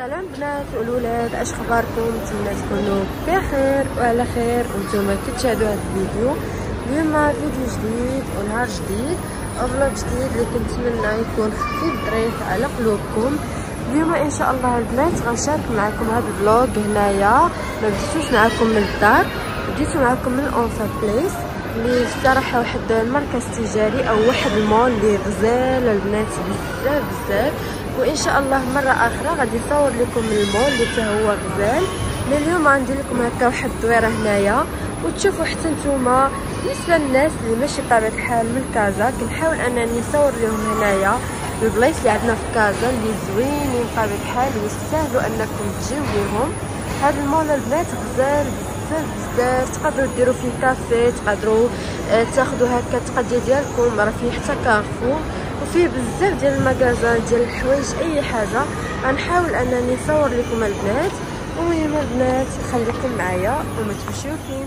سلام بنات والولاد، اش اخباركم؟ نتمنى تكونوا بخير وعلى خير وانتم كتشاهدوا هذا الفيديو. اليوم فيديو جديد ونهار جديد وفلوق جديد اللي كنتمنى يكون خفيف ظريف على قلوبكم. اليوم ان شاء الله البنات غنشارك معكم هذا الفلوق هنايا. ما بديتوش معكم من الدار، بديتو معكم من اونفا بليس اللي صراحه واحد المركز تجاري او واحد المول اللي غزال البنات بزاف بزاف. وان شاء الله مره اخرى غادي نصور لكم المول اللي حتى هو غزال. اليوم غندير لكم هكا واحد الدويره هنايا وتشوفوا حتى نتوما. بالنسبه للناس اللي ماشي بطبيعه الحال من كازا، كنحاول انني نصور لهم هنايا البلايص اللي عندنا في كازا اللي زوينين بطبيعه الحال ويستاهلوا انكم تجيو ليهم. هذا المول البنات غزال بزاف، تقدروا ديروا فيه كافي، تقدروا تاخذوا هكا التقضيه ديالكم، راه فيه حتى كارفور وفيه بزاف ديال المغازان ديال الحوايج اي حاجه. غنحاول انني نصور لكم البنات. المهم البنات خليكم معايا وما تمشيو فين.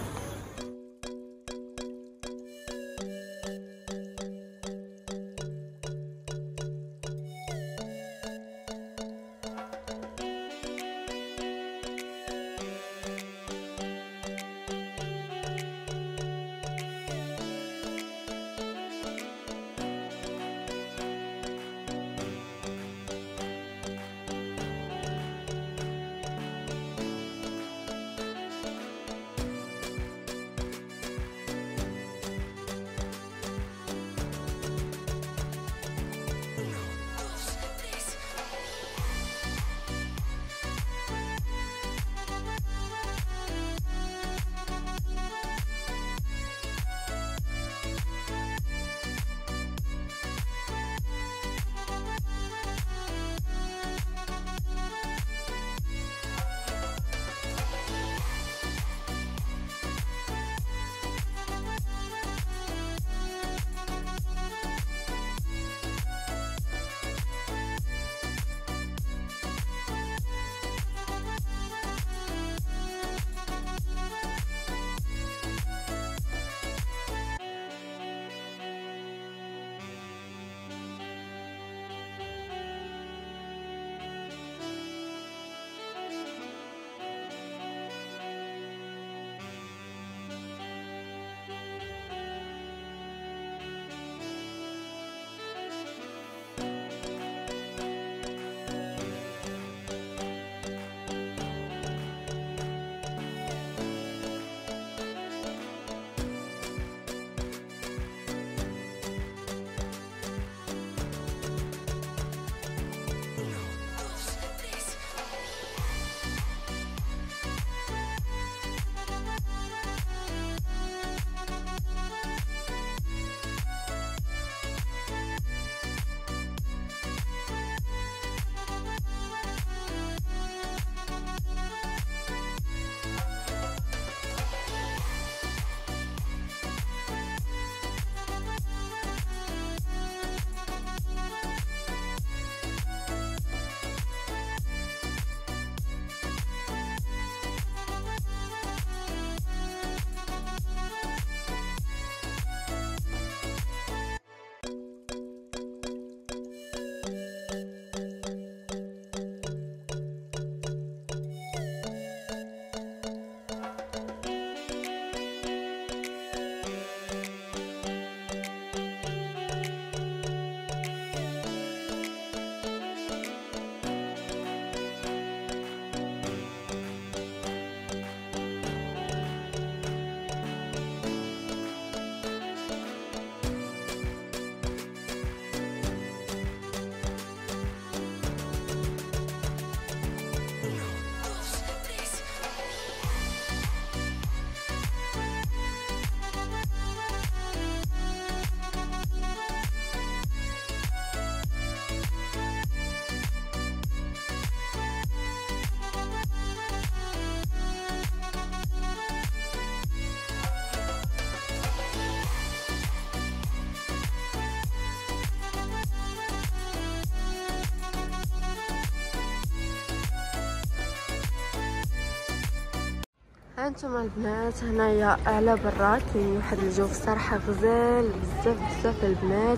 هانتوما البنات هنايا على برا كاين واحد الجو صراحه غزال بزاف البنات.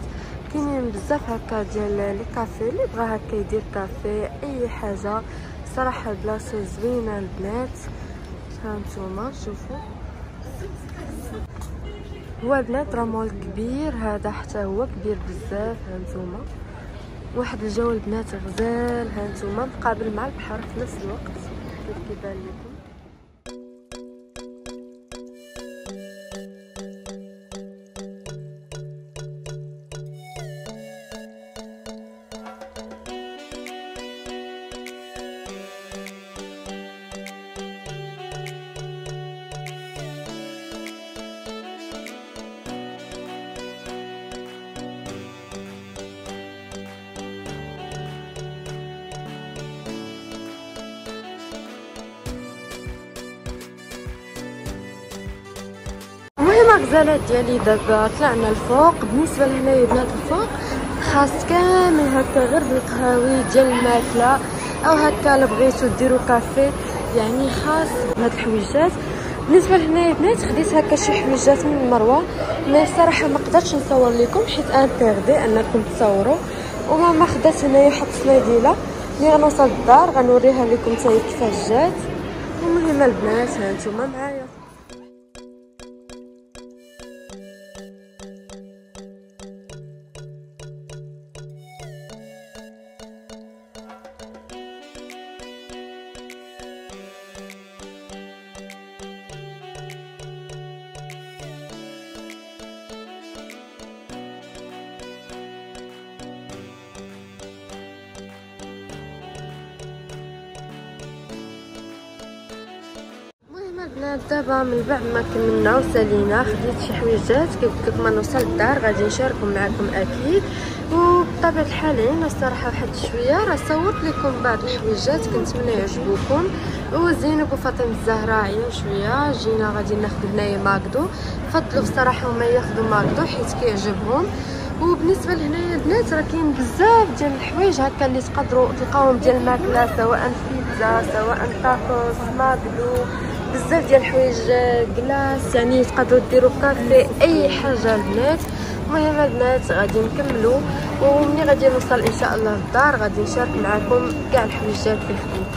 كاينين بزاف هكا ديال لي كافي اللي بغا هكا يدير كافي اي حاجه. صراحه البلاصه زوينه البنات. ها نتوما شوفوا هو البنات راه مول كبير هذا، حتى هو كبير بزاف. ها نتوما واحد الجو البنات غزال. ها نتوما مقابل مع البحر في نفس الوقت كيف كيبان لكم. المهم الغزالات ديالي دابا طلعنا الفوق. بالنسبه لهنايا بنات الفوق خاص كامل هكا غير بالقهاوي ديال الماكله او هكا لا بغيتو ديروا كافي يعني خاص بهاد الحويجات. بالنسبه لهنايا بنات خديت هكا شي حويجات من مروه، مي صراحه ما قدرتش نصور لكم حيت انتردي انكم تصوروا. وماما خدات هنايا واحد الصنيديله اللي غنوصل للدار غنوريها لكم حتى هي كيفاش جات. المهم البنات ها نتوما معايا. البنات دابا من بعد ما كملنا وسالينا خديت شي حويجات كيف قلت لكم نوصل للدار غادي نشاركهم معكم اكيد. وبطبيعه الحال انا الصراحه واحد شويه راه صورت لكم بعض الحويجات كنتمنى يعجبوكم. وزينب وفاطمه الزهراء عيا شويه جينا غادي ناخذ هنايا ماكدو، فضلوا بصراحه هما ياخذوا ماكدو حيت كيعجبهم. وبالنسبه لهنايا البنات راه كاين بزاف ديال الحوايج هكا اللي تقدروا تلقاوهم ديال الماكله، سواء بيتزا سواء تاكوس ماكدو، بزاف ديال الحوايج كلاص يعني تقدروا ديروا كافي اي حاجه البنات. المهم البنات غادي نكملوا ومني غادي نوصل ان شاء الله للدار غادي نشارك معكم كاع الحويجات اللي خديت.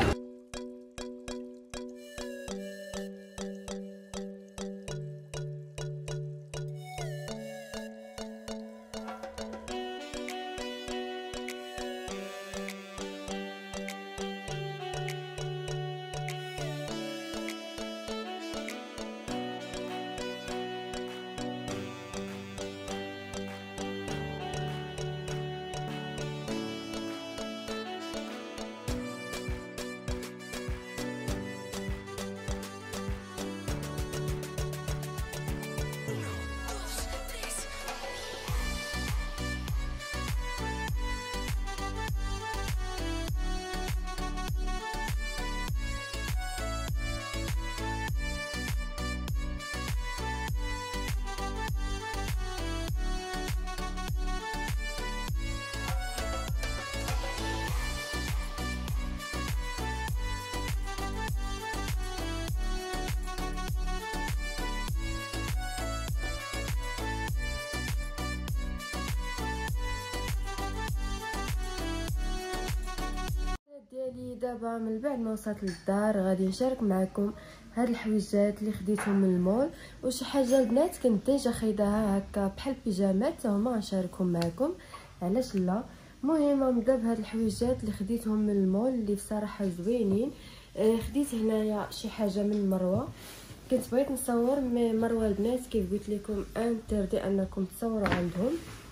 ديالي دابا من بعد ما وصلت للدار غادي نشارك معكم هاد الحويجات اللي خديتهم من المول وشي حاجه البنات كنت ديجا خايداها هكا بحال بيجامات هما غنشاركهم معكم علاش لا. المهم نبدا بهاد الحويجات اللي خديتهم من المول اللي بصراحه زوينين. خديت هنايا شي حاجه من مروه كنت بغيت نصور مي مروه البنات كيف قلت لكم انتردي انكم تصوروا عندهم.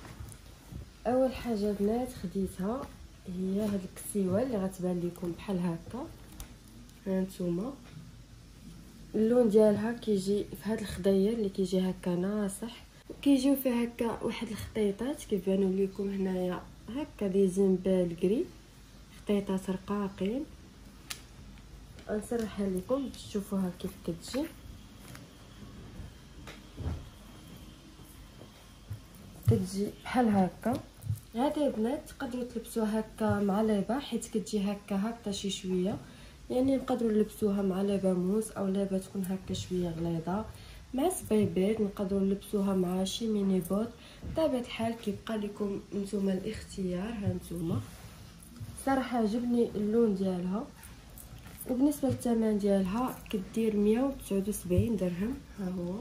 اول حاجه البنات خديتها هي هاد الكسيوه اللي غتبان لكم بحال هكا. هانتوما اللون ديالها كيجي في هاد الخضير اللي كيجي هكا ناصح، كيجيو فيه هكا واحد الخطيطات كيبانوا لكم هنايا هكا دي زنبال كري، خطيطات رقاقين. غنسرحها لكم باش تشوفوها كيف كتجي. كتجي بحال هكا. هذه البنات تقدروا تلبسوها هكا مع ليبه حيت كتجي هكا شي شويه، يعني نقدروا نلبسوها مع ليبه موس او ليبه تكون هكا شويه غليظه مع صبيبات، نقدروا نلبسوها مع شي ميني بوت، بطبيعه الحال كيبقى لكم نتوما الاختيار. ها نتوما صراحه عجبني اللون ديالها. وبالنسبه للثمن ديالها كدير 179 درهم. ها هو.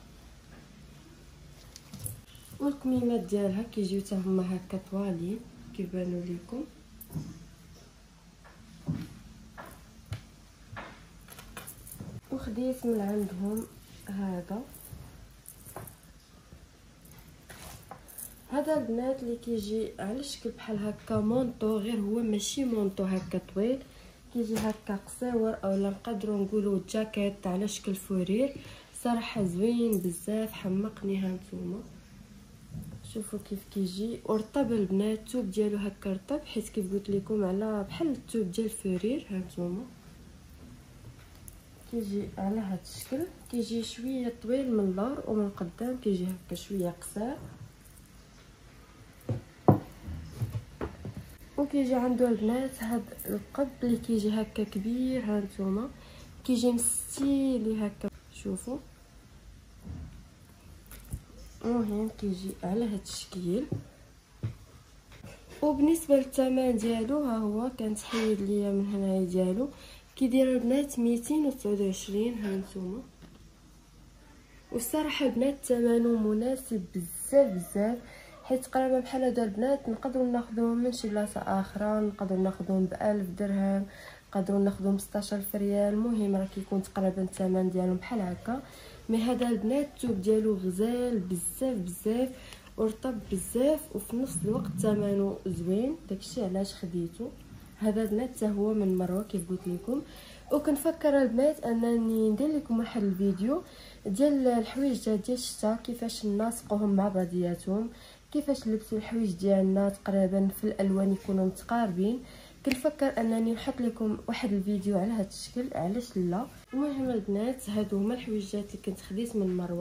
والكميمات ديالها كيجيو حتى هما هكا طوالين كيبانوا لكم. وخديت من عندهم هذا البنات اللي كيجي على شكل بحال هكا مونطو، غير هو ماشي مونطو هكا طويل، كيجي هكا قصير، اولا نقدروا نقولوا جاكيت على شكل فورير. صراحه زوين بزاف، حمقني. ها نتوما شوفوا كيف كيجي ورطب البنات، الثوب ديالو هكا رطب، حيت كيف قلت لكم على بحال الثوب ديال الفورير. ها نتوما كيجي على هذا الشكل، كيجي شويه طويل من اللور ومن القدام كيجي هكا شويه قصير، وكيجي عنده البنات هاد القب اللي كيجي هكا كبير. ها نتوما كيجي مستيلي هكا، شوفوا. المهم كيجي على هاد الشكل. وبالنسبه للثمن ديالو ها هو، كنتحيد ليا من هنايا ديالو، كيدير البنات 229. ها نتوما. والصراحه البنات ثمنه مناسب بزاف بزاف، حيت تقريبا بحال هذا البنات نقدروا ناخذوهم من شي بلاصه اخرى، نقدروا ناخذوهم ب1000 درهم، نقدروا ناخذوهم 16000 ريال. المهم راه كيكون تقريبا الثمن ديالهم بحال هكا. مي هذا البنات الثوب ديالو غزال بزاف بزاف ورطب بزاف، وفي نفس الوقت ثمنه زوين، داكشي علاش خديته. هذا البنات حتى هو من مروه كيف قلت لكم. وكنفكر البنات انني ندير لكم واحد الفيديو ديال الحوايج ديال الشتا، كيفاش ننسقوهم مع بعضياتهم، كيفاش نلبسوا الحوايج ديالنا تقريبا في الالوان يكونوا متقاربين. كنفكر انني نحط لكم واحد الفيديو على هذا الشكل، علاش لا. المهم البنات هادو هما الحوايجات اللي كنت خديت من مروه.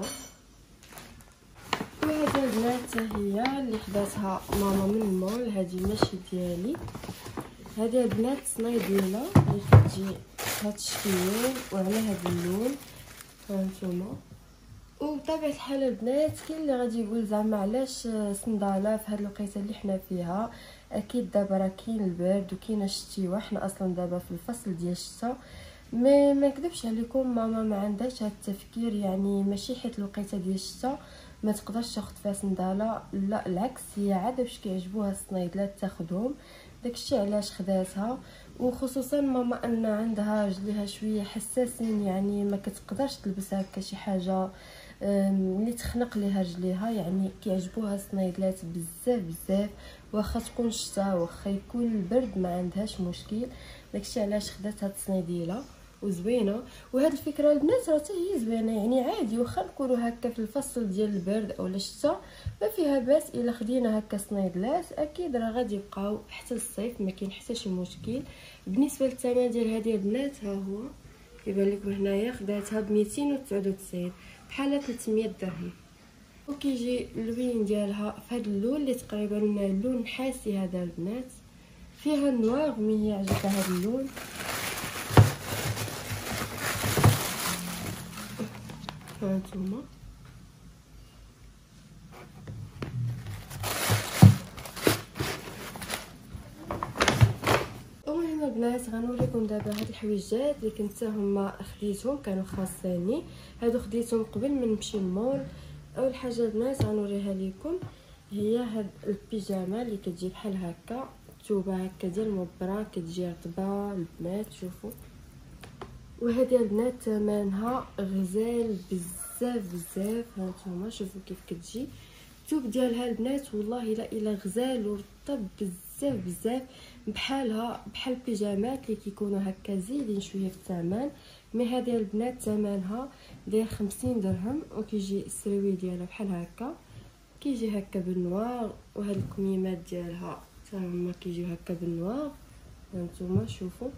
وهذا البنات هي اللي خداتها ماما من المول، هذه ماشي ديالي. هذه البنات صنيديله اللي كتجي هاد الشكل وعلى هذا اللون. هانتوما. وبطبيعه الحال البنات كاين اللي غادي يقول زعما علاش صنداله في هاد الوقيته اللي حنا فيها. اكيد دابا راه كاين البرد وكاينه الشتيوه، حنا اصلا دابا في الفصل ديال الشتاء. ما نكذبش عليكم، ماما ما عندهاش هاد التفكير، يعني ماشي حيت الوقيته ديال الشتاء ما تقدرش تاخذ فيها صنداله، لا العكس، هي عاده باش كيعجبوها الصنيدلات تاخذهم، داكشي علاش خداتها. وخصوصا ماما ان عندها رجليها شويه حساسين، يعني ما كتقدرش تلبس هكا شي حاجه اللي تخنق ليها رجليها، يعني كيعجبوها الصنيدلات بزاف بزاف، واخا تكون الشتاء واخا يكون البرد ما عندهاش مشكل. داكشي علاش خدات هاد الصنيديله وزوينه. وهاد الفكره البنات راه حتى هي زوينه، يعني عادي واخا نكونوا هكا في الفصل ديال البرد اولا الشتاء ما فيها باس الا خدينا هكا صنيدلات، اكيد راه غادي يبقاو حتى الصيف، ما كاين حتى شي مشكل. بالنسبه للثمن ديال هذه البنات ها هو كيبان لكم هنايا، خداتها ب 299 بحال 300 درهم. وكيجي اللوين ديالها في هذا اللون اللي تقريبا لون نحاسي. هذا البنات فيها النوار، مي عجبها هذا اللون. هانتوما المهم البنات غنوريكم دابا هاد الحويجات اللي كنت هما خديتهم، كانوا خاصيني. هادو خديتهم قبل ما نمشي المول. اول حاجه البنات غنوريها لكم هي هاد البيجامه اللي كتجي بحال هكا، الثوبه هكا ديال مبرا، كتجي رطبه البنات، شوفوا. وهذه البنات ثمنها غزال بزاف بزاف. هانتوما شوفوا كيف كتجي الثوب ديالها البنات، والله الا غزال ورطب بزاف بزاف، بحالها بحال البيجامات اللي كيكونوا هكا زايدين شويه في الثمن. مي هذه البنات ثمنها داير 50 درهم. وكيجي السروي ديالها بحال هكا، كيجي هكا بالنوار، وهاد الكميمات ديالها حتى هما كيجيو هكا بالنوار. هانتوما شوفوا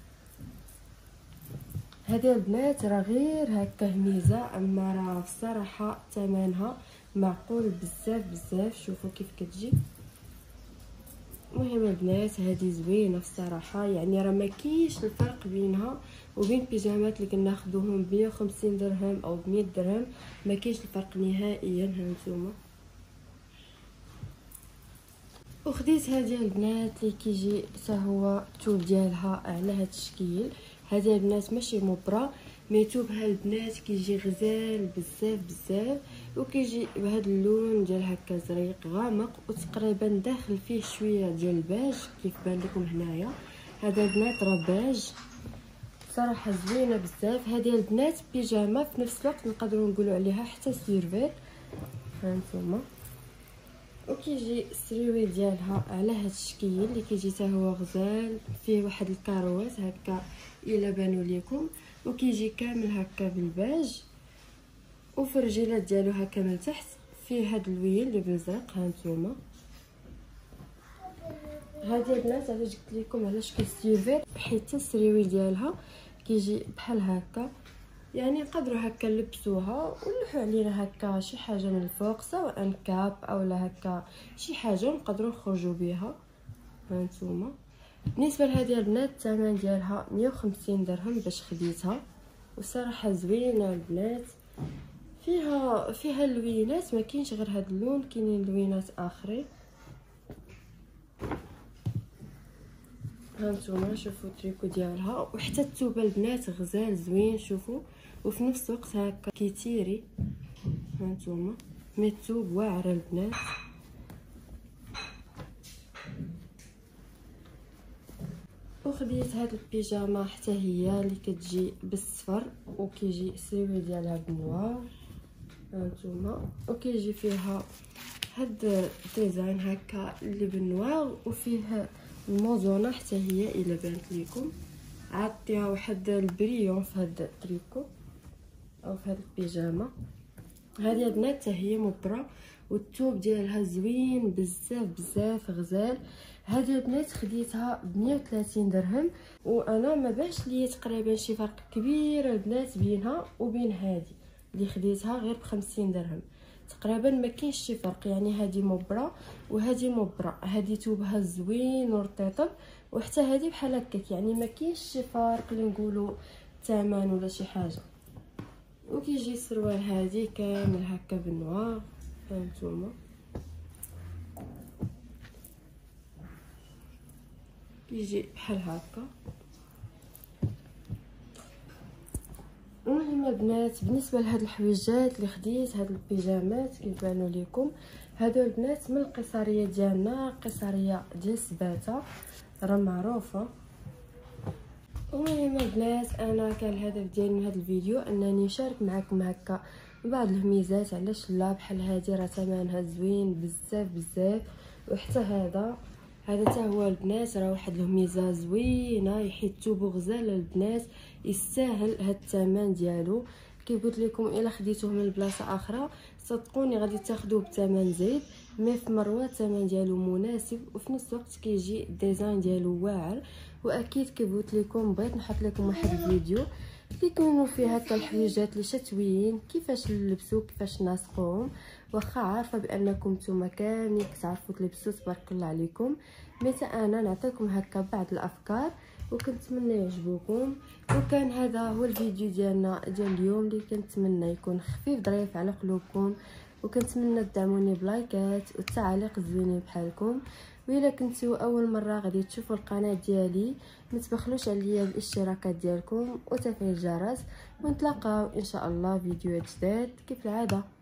هذه البنات راه غير هكا هميزه، اما راه بصراحه ثمنها معقول بزاف بزاف. شوفوا كيف كتجي المهم البنات هذه زوينه الصراحه، يعني راه ما كاينش الفرق بينها وبين بيجامات اللي كناخذوهم ب 150 درهم او ب 100 درهم، ما كاينش الفرق نهائيا. ها نتوما وخديت هذه البنات اللي كيجي حتى هو الثوب ديالها على هذا الشكل. هذا البنات ماشي مبرة، مي ثوبها البنات كيجي غزال بزاف بزاف، وكيجي بهذا اللون ديال هكا زريق غامق، وتقريبا داخل فيه شويه ديال الباج كيف بان لكم هنايا. هذا البنات راه باج صراحه زوينه بزاف. هذه البنات بيجامه في نفس الوقت نقدروا نقولوا عليها حتى سيرفيت. ها نتوما وكيجي السريويل ديالها على هذا الشكل اللي كيجي حتى هو غزال، فيه واحد الكاروات هكا الا بانوا لكم، وكيجي كامل هكا بالباج، وفي الرجيلات ديالو هكا من تحت فيه هاد الويل اللي بالزرق. ها نتوما هذه البنات علاش قلت لكم على شكل سيرفيت، حيت السريويل ديالها كيجي بحال هكا، يعني نقدروا هكا نلبسوها ونلوحوا علينا هكا شي حاجه من الفوق، سواء كاب اولا هكا شي حاجه نقدروا نخرجوا بها. ها نتوما بالنسبه لهذه البنات الثمن ديالها 150 درهم باش خديتها، وصراحه زوينه البنات، فيها اللوينات، ما كاينش غير هذا اللون، كاينين لوينات اخرين. ها نتوما شوفوا التريكو ديالها، وحتى الثوب البنات غزال زوين شوفوا، وفي نفس الوقت هكا كيتيري. ها نتوما مي الثوب واعره البنات. وخديت هاد البيجامه حتى هي اللي كتجي بالصفر، وكيجي السريويل ديالها بالنوار. ها نتوما وكيجي فيها هاد الديزاين هكا اللي بالنوار، وفيه الموزونه حتى هي الا بانت لكم، عطيها واحد البريون في هاد التريكو او في هاد البيجامه. هذه البنات حتى هي مبرة، والثوب ديالها زوين بزاف بزاف غزال. هذه البنات خديتها ب 130 درهم، وانا ما باش ليا تقريبا شي فرق كبير البنات بينها وبين هذه اللي خديتها غير ب 50 درهم تقريبا، ما كاينش شي فرق. يعني هذه مبرة وهذه مبرة، هذه ثوبها زوين ورطيطب، وحتى هذه بحال هكاك، يعني ما كاينش شي فرق اللي نقولوا ثمن ولا شي حاجه. وكيجي السروال هذه كامل هكا بالنوار. هانتوما كيجي بحال هكا. المهم البنات بالنسبه لهاد الحويجات اللي خديت، هاد البيجامات كيبانوا لكم، هادو البنات من القصريه ديالنا، قصريه ديال سباته راه معروفه. المهم البنات انا كان الهدف ديالي من هذا الفيديو انني نشارك معكم هكا بعض الميزات، علاش لا بحال هذه راه ثمنها زوين بزاف بزاف. وحتى هذا حتى هو البنات راه واحد الميزه زوينه، حيت ثوبو غزال البنات، يستاهل هاد الثمن ديالو. كي قلت لكم الا خديتوه من بلاصه اخرى صدقوني غادي تاخذوه بثمن زايد، مي في مروه الثمن ديالو مناسب، وفي نفس الوقت كيجي الديزاين ديالو واعر. واكيد كي قلت لكم بغيت نحط لكم واحد الفيديو كيكونوا فيه هكا الحويجات اللي شتويين كيفاش نلبسوا كيفاش نسقوهم. واخا عارفه بانكم نتوما كاملين كتعرفوا تلبسوا تبارك الله عليكم، متى انا نعطيكم هكا بعض الافكار وكنتمنى يعجبوكم. وكان هذا هو الفيديو ديالنا ديال اليوم اللي كنتمنى يكون خفيف ظريف على قلوبكم، وكنتمنى تدعموني بلايكات والتعاليق الزوينين بحالكم. وإلا كنتو اول مره غادي تشوفوا القناه ديالي ما تبخلوش عليا بالاشتراكات ديالكم وتفعيل الجرس، ونتلاقاو ان شاء الله فيديوهات جداد كيف العاده.